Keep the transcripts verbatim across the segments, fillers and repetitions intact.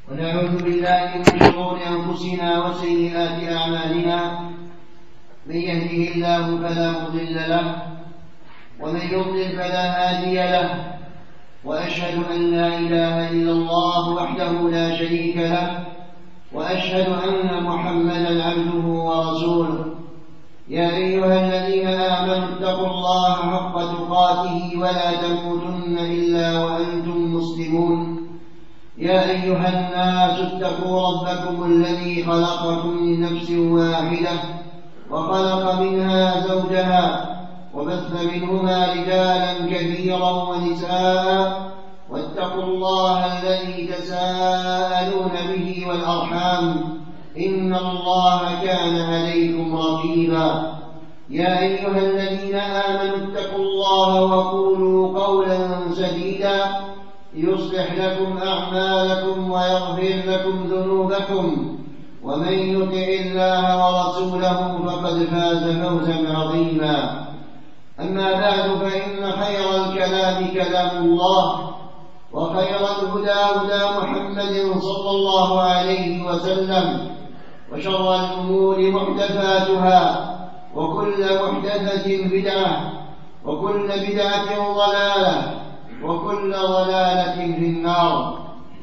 ونعوذ بالله من شرور أنفسنا وسيئات أعمالنا، من يهده الله فلا مضل له ومن يضلل فلا هادي له، وأشهد أن لا إله إلا الله وحده لا شريك له، وأشهد أن محمدا عبده ورسوله. يا أيها الذين آمنوا اتقوا الله حق تقاته ولا تموتن إلا وأنتم مسلمون. يا أيها الناس اتقوا ربكم الذي خلقكم من نفس واحدة وخلق منها زوجها وبث منهما رجالا كثيرا ونساء، واتقوا الله الذي تساءلون به والأرحام، إن الله كان عليكم رقيبا. يا أيها الذين آمنوا اتقوا الله وقولوا قولا سديدا يصلح لكم أعمالكم ويغفر لكم ذنوبكم، ومن يطع الله ورسوله فقد فاز فوزا عظيما. أما بعد، فإن خير الكلام كلام الله، وخير الهدى هدى محمد صلى الله عليه وسلم، وشر الأمور محدثاتها، وكل محدثة بدعة، وكل بدعة ضلالة، وكل ضلالة في النار.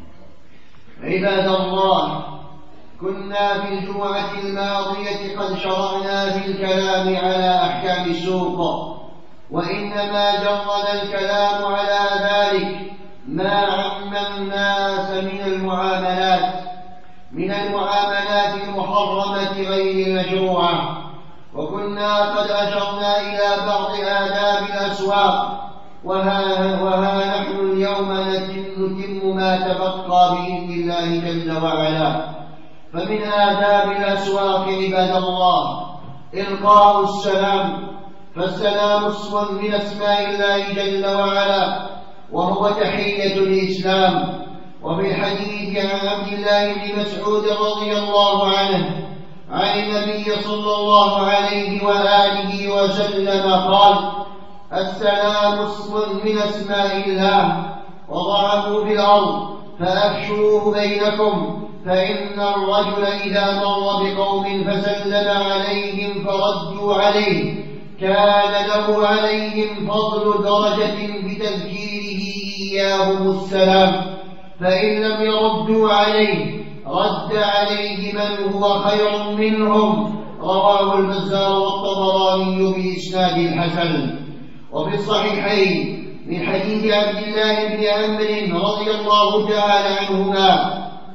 عباد الله، كنا في الجمعة الماضية قد شرعنا في الكلام على أحكام السوق، وإنما جرنا الكلام على ذلك ما عم الناس من المعاملات من المعاملات المحرمة غير المشروعة، وكنا قد أشرنا إلى بعض آداب الأسواق، وها, وها نحن اليوم نتم ما تبقى بإذن الله جل وعلا. فمن آداب الأسواق عباد الله إلقاء السلام، فالسلام اسم من أسماء الله جل وعلا، وهو تحية الإسلام. وفي الحديث عن عبد الله بن مسعود رضي الله عنه عن النبي صلى الله عليه وآله وسلم قال: السلام اسم من أسماء الله، وضعه في الأرض فأفشوه بينكم، فإن الرجل إذا مر بقوم فسلم عليهم فردوا عليه كان له عليهم فضل درجة بتذكيره إياهم السلام، فإن لم يردوا عليه رد عليه من هو خير منهم. رواه البزار والطبراني بإسناد حسن. وفي الصحيحين من حديث عبد الله بن عمرو رضي الله تعالى عنهما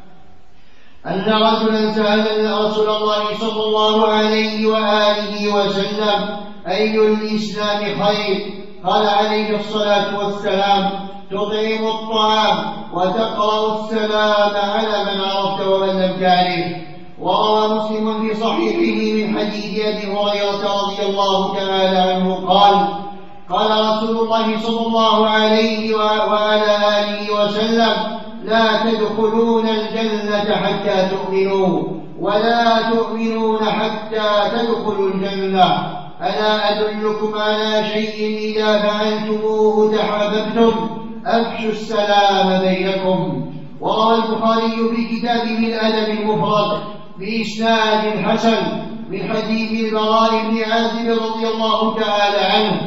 أن رجلا سأل رسول الله صلى الله عليه وآله وسلم: أي الإسلام خير؟ قال عليه الصلاة والسلام: تطعم الطعام وتقرأ السلام على من عرفت ومن لم تعرف. وروى مسلم في صحيحه من حديث أبي هريرة رضي الله تعالى عنه قال: قال رسول الله صلى الله عليه وعلى آله وسلم: لا تدخلون الجنة حتى تؤمنوا، ولا تؤمنون حتى تدخلوا الجنة. ألا أدلكم على شيء إذا فعلتموه تحاببتم؟ أفشوا السلام بينكم. وروى البخاري في كتابه الأدب المفرد بإسناد حسن من حديث البراء بن عازب رضي الله تعالى عنه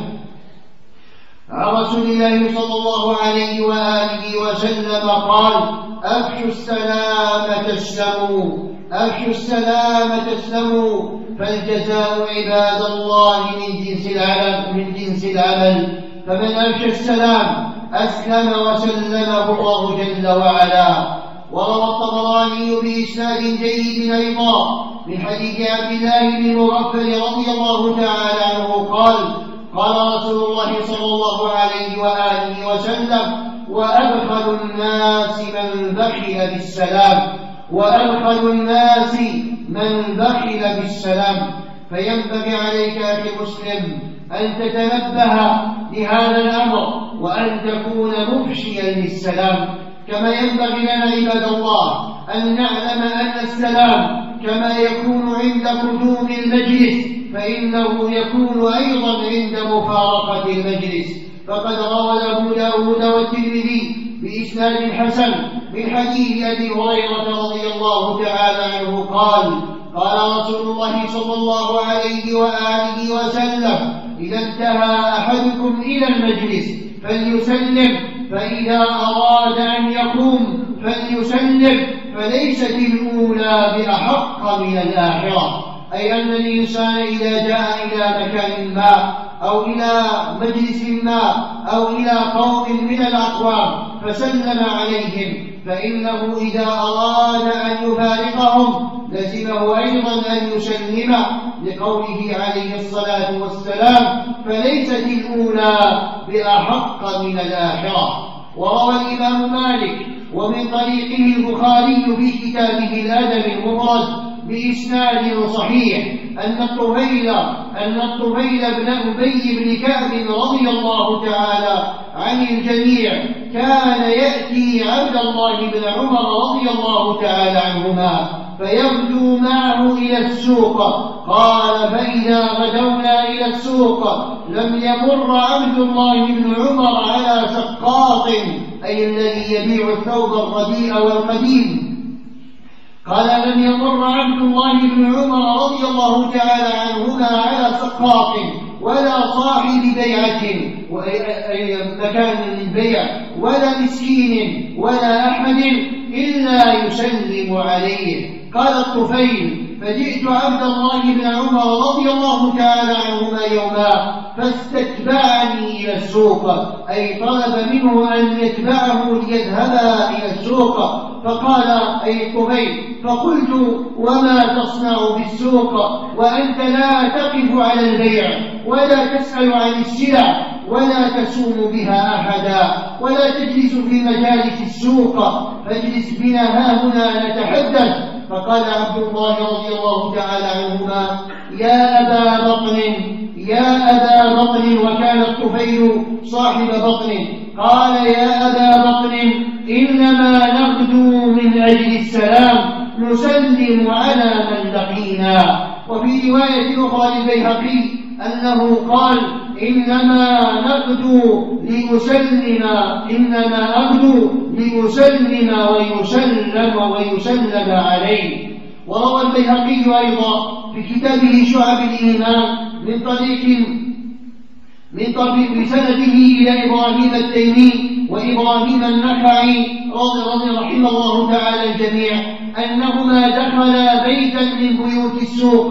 عن رسول الله صلى الله عليه وآله وسلم قال: أفشوا السلام تسلموا، أفشوا السلام تسلموا، فالجزاء عباد الله من جنس العمل من جنس العمل فمن أفشى السلام أسلم وسلمه الله جل وعلا. وروى الطبراني بإسناد جيد أيضا من حديث عبد الله بن مغفل رضي الله تعالى عنه قال: قال رسول الله صلى الله عليه وآله وسلم: وأبخل الناس من بخل بالسلام، وأبخل الناس من بخل بالسلام. فينبغي عليك أخي المسلم أن تتنبه لهذا الأمر، وأن تكون مفشيا للسلام. كما ينبغي لنا عباد الله أن نعلم أن السلام كما يكون عند قدوم المجلس فإنه يكون أيضا عند مفارقة المجلس. فقد روى أبو داود والترمذي بإسناد حسن من حديث أبي هريرة رضي الله تعالى عنه قال قال رسول الله صلى الله عليه وآله وسلم إذا انتهى أحدكم إلى المجلس فليسلم فإذا أراد أن يقوم فليسلم فليست الأولى بأحق من الآخرة، أي أن الإنسان إذا جاء إلى مكان ما أو إلى مجلس ما أو إلى قوم من الأقوام فسلم عليهم فإنه إذا أراد أن يفارقهم لزمه أيضا أن يسلم لقوله عليه الصلاة والسلام فليست الأولى بأحق من الآخرة. وروى الإمام مالك ومن طريقه البخاري في كتابه الأدب المفرد بإسناد صحيح أن الطفيل أن الطفيل بن أبي بن كعب رضي الله تعالى عن الجميع كان يأتي عبد الله بن عمر رضي الله تعالى عنهما فيغدو معه إلى السوق. قال فإذا غدونا إلى السوق لم يمر عبد الله بن عمر على سقاط، أي الذي يبيع الثوب الرديء والقديم. قال لم يمر عبد الله بن عمر رضي الله تعالى عنهما على سقاط ولا صاحب بيعة أي مكان للبيع ولا مسكين ولا أحد إلا يسلم عليه. قال الطفيل فجئت عبد الله بن عمر رضي الله تعالى عنهما يوما فاستتبعني إلى السوق، أي طلب منه أن يتبعه ليذهبا إلى السوق. فقال أي الطفيل فقلت وما تصنع بالسوق وأنت لا تقف على البيع ولا تسأل عن السلع ولا تسوم بها أحدا ولا تجلس في مجالس السوق، فاجلس بنا هاهنا نتحدث. فقال عبد الله رضي الله تعالى عنهما يا أبا بطن يا أبا بطن، وكان الطفيل صاحب بطن. قال يا أبا بطن إنما نغدو من أجل السلام نسلم على من لقينا. وفي رواية أخرى للبيهقي أنه قال إنما نغدو ليسلم إنما أغدو ليسلم ويسلم ويسلم عليه. وروى البيهقي أيضا في كتابه شعب الإيمان من طريق من طريق بسنده إلى إبراهيم التيمي وإبراهيم النخعي رضي رحمه الله تعالى الجميع أنهما دخلا بيتا من بيوت السوق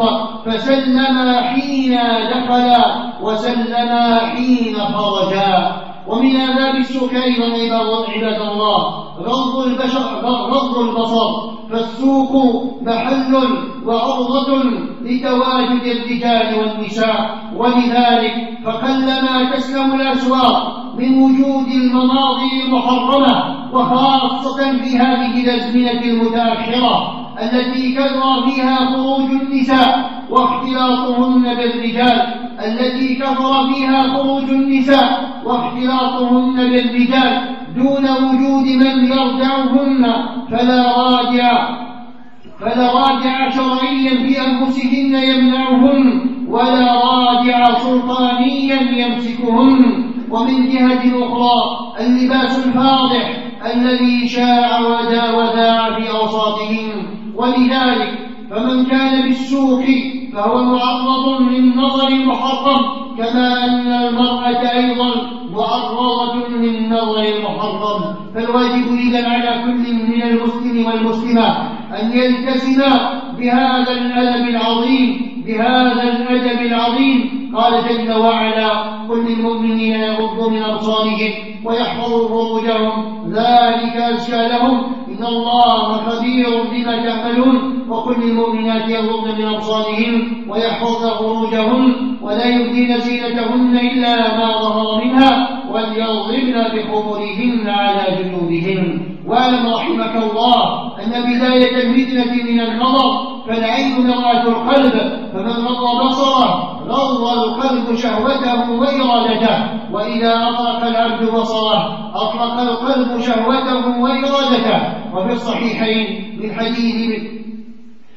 فسلما حين دخلا وسلما حين خرجا. ومن آداب السوق أيضا عباد الله غض البشر غض البصر، فالسوق محل وعرضة لتواجد الرجال والنساء، ولذلك فقلما تسلم الأسواق من وجود المناظر المحرمة، وخاصة في هذه الأزمنة المتأخرة التي كثر فيها خروج النساء واختلاطهن بالرجال التي كثر فيها خروج النساء واختلاطهن بالرجال دون وجود من يرجعهن، فلا راجع فلا راجع شرعيا في أنفسهن يمنعهن ولا راجع سلطانيا يمسكهن. ومن جهة أخرى اللباس الفاضح الذي شاع وذاع في أوساطهم، ولذلك فمن كان بالسوق فهو معرض للنظر المحرم، كما أن المرأة أيضا معرضة للنظر المحرم. فالواجب إذن على كل من المسلم والمسلمة أن يلتزم بهذا الأدب العظيم بهذا الأدب العظيم. قال جل وعلا قل للمؤمنين يغضوا من أبصارهم ويحفظوا فروجهم ذلك أزكى لهم إن الله خبير بما تعملون. وقل للمؤمنات يغضن من أبصارهن ويحفظن فروجهن ولا يبدين زينتهن إلا ما ظهر منها وليضربن بخمرهن على جنوبهن. واعلم رحمك الله أن بداية الفتنة من النظر، فالعين مرآة القلب، فمن غض بصره غض القلب شهوته وإرادته، وإذا أطلق العبد بصره أطلق القلب شهوته وإرادته. وفي الصحيحين من حديث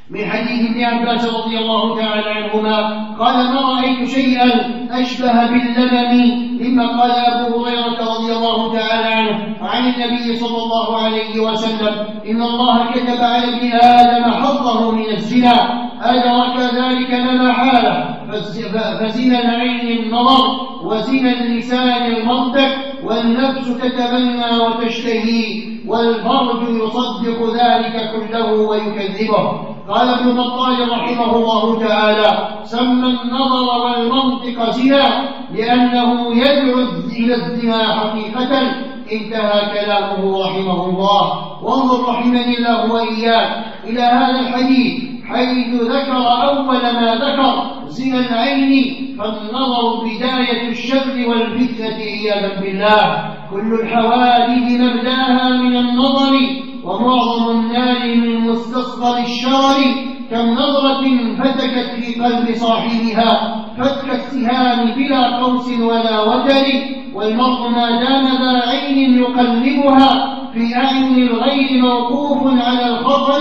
من حديث ابن عباس رضي الله تعالى عنهما قال: ما رأيت شيئا أشبه باللمم مما قال أبو هريرة رضي الله تعالى عنه عن النبي صلى الله عليه وسلم: إن الله كتب على ابن آدم حظه من الزنا، أدرك ذلك لا محالة، فزنا العين النظر، وزنا اللسان المنطق، والنفس تتمنى وتشتهي، والفرج يصدق ذلك كله ويكذبه. قال ابن بطال رحمه الله تعالى: سمى النظر والمنطق زنا لأنه يدعو إلى الزنا حقيقة. انتهى كلامه رحمه الله. وانظر رحمني الله وإياك إلى هذا الحديث حيث ذكر أول ما ذكر زنا العين، فالنظر بداية الشر والفتنة عياذا بالله. كل الحوادث مبداها من النظر، ومعظم النار من مستصغر الشرر. كم نظرة فتكت في قلب صاحبها فتك السهام بلا قوس ولا وتر. والمرء ما دام ذا عين يقلبها في أعين الغير موقوف على الخطر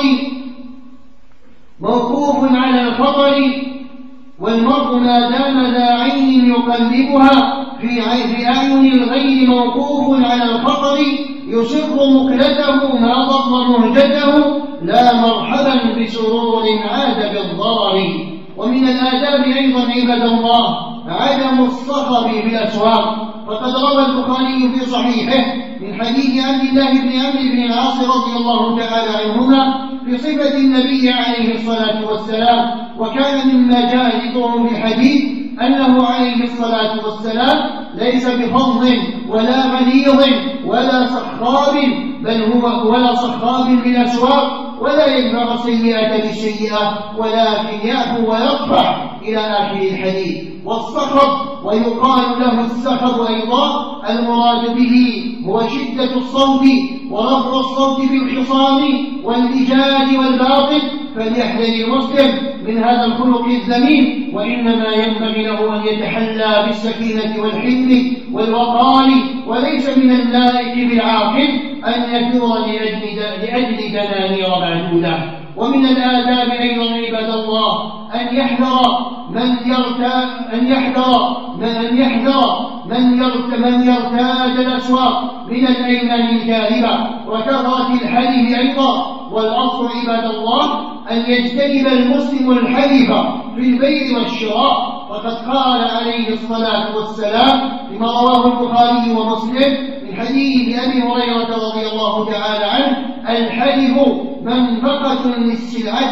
موقوف على الخطر والمرء ما دام ذا عين يقلبها في أعين الغير موقوف على الخطر. يسر مكلته ما ضر مهجته، لا مرحبا بسرور عاد بالضرر. ومن الآداب أيضا عباد الله عدم الصخب بالأسواق. فقد روى البخاري في صحيحه من حديث عبد الله بن عمرو بن العاص رضي الله تعالى عنهما في صفة النبي عليه الصلاة والسلام، وكان مما جاء ذكره في حديث أنه عليه الصلاة والسلام ليس بفظ ولا غليظ ولا صخاب، بل هو ولا صخاب بالأسواق، ولا يدفع السيئة بالسيئة، ولكن يعفو ويصفح إلى آخر الحديث. والصخب ويقال له السخب أيضا المراد به هو شدة الصوت ورفع الصوت بالخصام والإيجاد والباطل. فليحذر المسلم من هذا الخلق الذميم، وإنما ينبغي له أن يتحلى بالسكينة والحلم والوقار. وليس من اللائق بالعاقل أن يثور لأجل دنانير معدودة. ومن الآداب أيضا عباد الله أن يحذر من يرتاد أن يحذر من أن يحذر من يرت من يرتاد الأسواق من الأيمان الكاذبة وكثرة الحلف أيضا. والأصل عباد الله أن يجتنب المسلم الحلف في البيع والشراء. فقد قال عليه الصلاة والسلام فيما رواه البخاري ومسلم من حديث أبي هريرة رضي الله تعالى عنه: الحلف منفقة للسلعة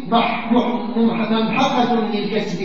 ممحقة للكسب،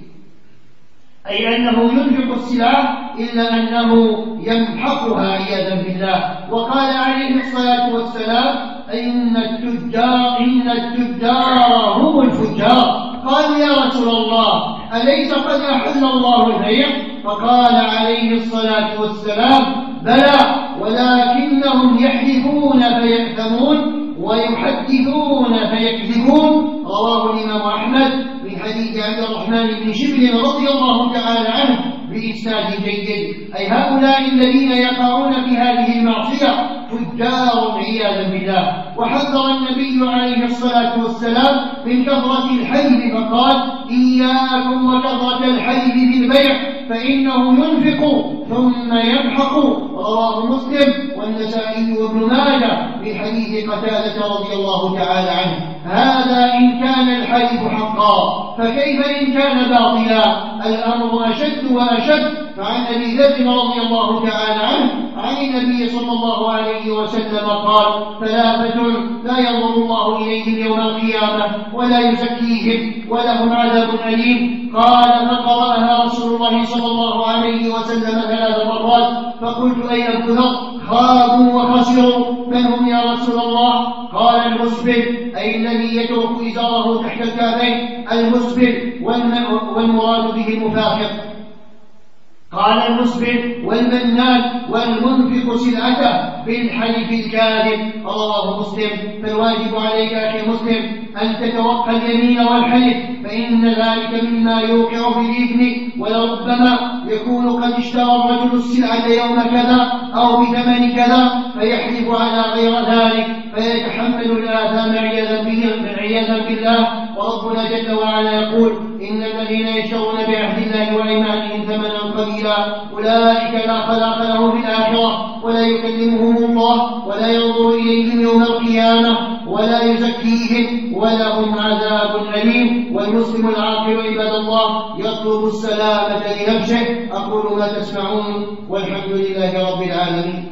أي أنه ينفق السلعة إلا أنه يمحقها عياذا بالله. وقال عليه الصلاة والسلام: إن التجار إن التجار هم الفجار. قال: يا رسول الله أليس قد أحل الله البيع؟ فقال عليه الصلاة والسلام: بلى، ولكنهم يحلفون فيأثمون ويحدثون فيكذبون. رواه الإمام أحمد من حديث عبد الرحمن بن شبل رضي الله تعالى عنه بإسناد جيد. أي هؤلاء الذين يقعون في هذه المعصية فجار عياذا بالله. وحذر النبي عليه الصلاة والسلام من كثرة الحلف فقال: إياكم وكثرة الحلف بالبيع فإنه ينفق ثم يمحق. رواه مسلم والنسائي وابن ماجه من حديث قتادة رضي الله تعالى عنه. هذا إن كان الحلف حقا، فكيف إن كان باطلا؟ الأمر أشد وأشد. فعن أبي ذر رضي الله تعالى عنه عن النبي صلى الله عليه وسلم قال: ثلاثة لا ينظر الله إليهم يوم القيامة ولا يزكيهم ولهم عذاب أليم. قال: فقرأها رسول الله صلى الله عليه وسلم ثلاث مرات. فقلت: أي أبو ذر؟ خابوا وخسروا. من هم يا رسول الله؟ قال: المسبل، أي الذي يترك إزاره تحت الكعبين، المسبل، والمراد به المفاخر. قال: المسبل والمنان والمنفق سلعته بالحلف الكاذب. رواه مسلم. فالواجب عليك أخي مسلم أن تتوقى اليمين والحلف، فإن ذلك مما يوقع في الإثم، ولربما يكون قد اشترى الرجل السلعة يوم كذا أو بثمن كذا فيحلف على غير ذلك، فيتحمل الآثام عياذا بالله. وربنا جل وعلا يقول: إن الذين يشترون بعهد الله وأيمانهم ثمنا قليلا أولئك لا خلاق لهم في الآخرة ولا يكلمهم الله ولا ينظر إليهم يوم القيامة ولا يزكيهم ولهم عذاب أليم. والمسلم العاقل عباد الله يطلب السلامة لنفسه. أقول ما تسمعون والحمد لله رب العالمين.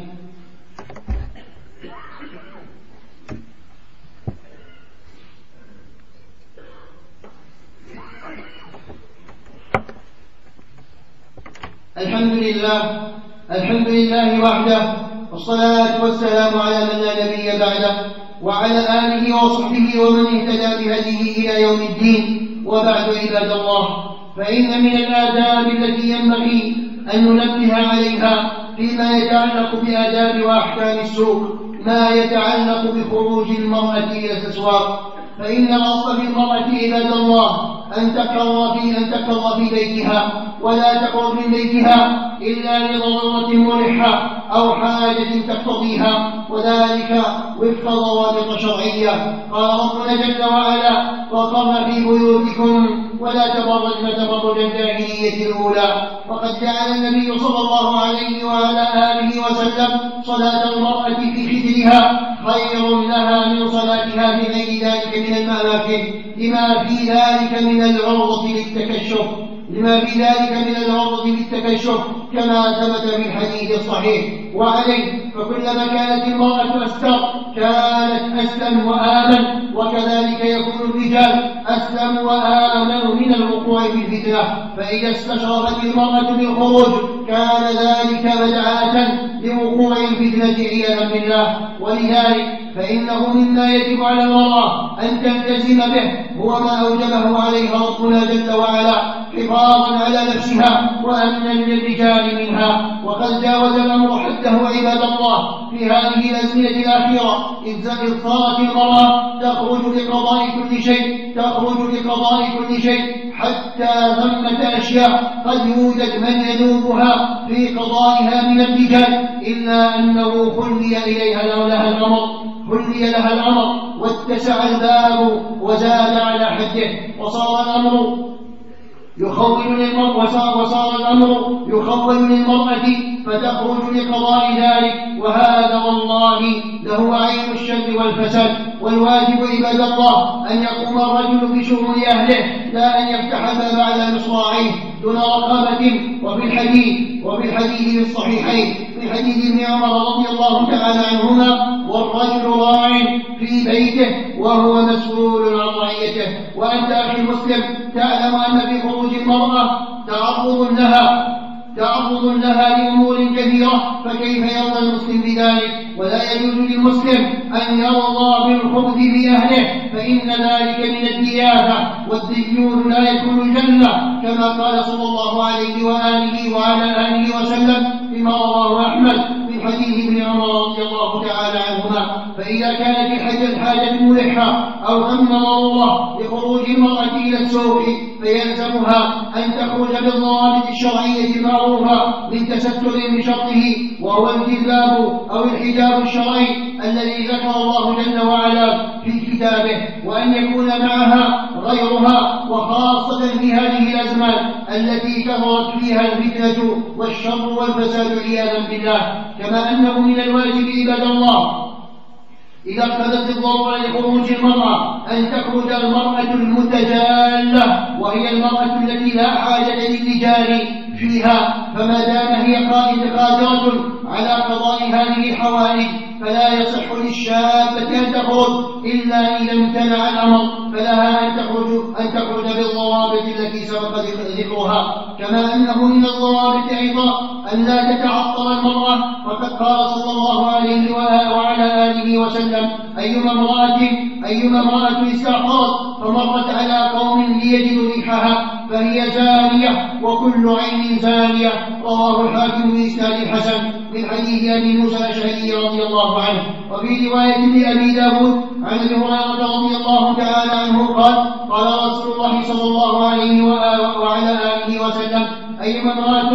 الحمد لله الحمد لله وحده، والصلاة والسلام على من لا نبي بعده، وعلى آله وصحبه ومن اهتدى بهديه إلى يوم الدين. وبعد عباد الله، فإن من الآداب التي ينبغي أن ننبه عليها فيما يتعلق بآداب وأحكام السوق ما يتعلق بخروج المرأة إلى الأسواق. فإن الأصل في المرأة عباد الله أن تقر في أن تقر في بيتها، ولا تخرج من بيتها إلا لضرورة ملحة أو حاجة تقتضيها، وذلك وفق ضوابط شرعية. قال ربنا جل وعلا: وقرن في بيوتكم ولا تبرجن تبرج الجاهلية الأولى. وقد جعل النبي صلى الله عليه وعلى آله وسلم صلاة المرأة في حجرها خير لها من صلاتها في غير ذلك من الأماكن، لما في ذلك من العرضة للتكشف لما في ذلك من العرضة للتكشف كما ثبت في الحديث الصحيح. وعليه فكلما كانت المرأة أستر كانت أسلم وآمن، وكذلك يكون الرجال أسلم وآمن من الوقوع في الفتنة. فإذا استشرفت المرأة بالخروج كان ذلك مدعاة لوقوع الفتنة عياذا بالله. ولذلك فإنه مما يجب على المرأة أن تلتزم به هو ما أوجبه عليها ربنا جل وعلا حفاظا على نفسها وأمنا للرجال منها. وقد جاوز الأمر حده عباد الله في هذه الأزمنة الأخيرة، إذ صارت المرأة تخرج لقضاء كل شيء تخرج لقضاء كل شيء حتى ثمة أشياء قد يوجد من ينوبها في قضائها من الرجال، إلا أنه خلي إليها لها الأمر خلي لها الأمر واتسع الباب وزاد على حده، وصار الأمر يخول للمرأة وصار, وصار الأمر يخول للمرأة فتخرج لقضاء ذلك. وهذا والله له عين الشر والفساد. والواجب عباد الله أن يقوم الرجل بشؤون أهله، لا أن يفتح الباب على مصراعيه دون رقابة. وفي الحديث وفي الحديث في الصحيحين في حديث ابن عمر رضي الله تعالى عنهما: والرجل راع في بيته وهو مسؤول عن رعيته. وأنت أخي المسلم تعلم أن في خروج المرأة تعرض لها تعرض لها لأمور كثيرة، فكيف يرضى المسلم بذلك؟ ولا يجوز للمسلم أن يرضى بالخبث في أهله، فإن ذلك من الدياثة، والديون لا يدخل الجنة، كما قال صلى الله عليه وآله وعلى آله وسلم فيما رواه أحمد من حديث ابن عمر رضي الله تعالى عنهما. فإذا كانت الحاجة ملحة أو هم ضرورة لخروج المرأة إلى السوق فيلزمها أن تخرج بالضوابط الشرعية المعروفة من تستر بشرطه، وهو الجلباب أو الحجاب الشرعي الذي ذكر الله جل وعلا في كتابه، وأن يكون معها غيرها، وخاصة في هذه الأزمان التي كثرت فيها الفتنة والشر والفساد عياذا بالله. كما أنه من الواجب عباد الله إذا اقتضت الضرورة لخروج المرأة أن تخرج المرأة المتجالة، وهي المرأة التي لا حاجة للرجال فيها، فما دام هي قادرة على قضاء هذه الحوائج فلا يصح للشابة أن تخرج إلا إذا امتنع الأمر، فلها أن تخرج أن تخرج بالضوابط التي سبق ذكرها. كما أنه من الضوابط أيضا أن لا تتعطل المرأة، وقد قال صلى الله عليه وعلى آله وسلم: أيما امرأة أيما امرأة استعطرت فمرت على قوم ليجدوا ريحها فهي زانية، وكل عين زانية. رواه الحاكم بإسناد حسن من حديث أبي موسى الأشعري رضي الله عنه. وفي رواية لأبي داود عن أبي هريرة رضي الله تعالى عنه قال: قال رسول الله صلى الله عليه وعلى آله وسلم: أيما امرأة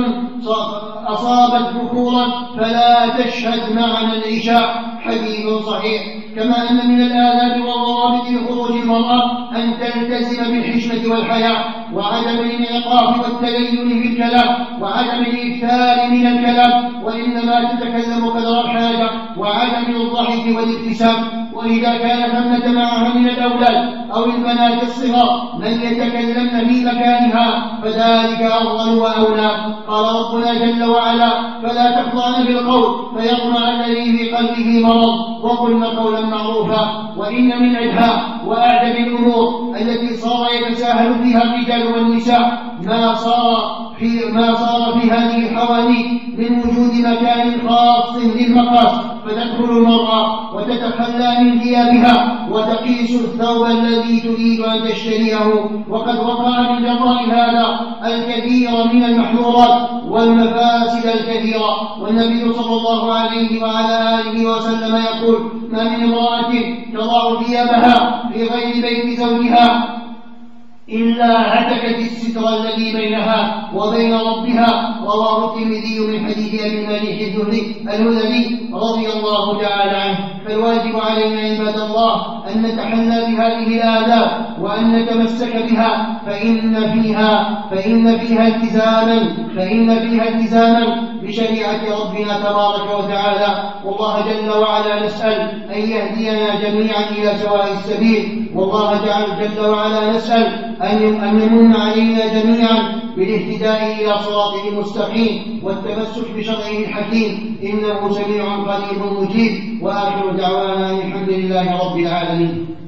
أصابت بخورا فلا تشهد معنا العشاء. حديث صحيح. كما كما أن من الآداب والضوابط لخروج المرأة أن تلتزم بالحشمة والحياء وعدم الانعطاف والتلين في الكلام وعدم الإكثار من الكلام، وإنما تتكلم قدر الحاجة، وعدم الضحك والابتسام. وإذا كان ثمة معها من الأولاد أو البنات الصغار من يتكلمن في مكانها فذلك أفضل وأولى. قال ربنا جل وعلا: فلا تخضعن بالقول فيطمع الذي في قلبه مرض وقلن قولا معروفا. وإن من أجهى وأعجب الأمور التي صار يتساهل فيها الرجال والنساء ما صار في ما صار في هذه الحوانيت من وجود مكان خاص للمقاس، فتدخل المرأة وتتخلى من ثيابها وتقيس الثوب الذي تريد أن تشتريه، وقد وقع من جراء هذا الكثير من المحظورات والمفاسد الكثيرة. والنبي صلى الله عليه وعلى آله وسلم يقول: ما من امرأة تضع ثيابها في غير بيت زوجها إلا هتكت الستر الذي بينها وبين ربها. رواه الترمذي من حديث أبي المليح الهذلي رضي الله تعالى عنه. فالواجب علينا عباد الله أن نتحلى بهذه الآداب وأن نتمسك بها، فإن فيها فإن فيها التزاما فإن فيها التزاما بشريعة ربنا تبارك وتعالى. والله جل وعلا نسأل أن يهدينا جميعا إلى سواء السبيل، والله جل وعلا نسأل أن يمن علينا جميعا بالاهتداء إلى صراطه المستقيم والتمسك بشرعه الحكيم، إنه سميع قريب مجيب. وآخر دعوانا الحمد لله رب العالمين.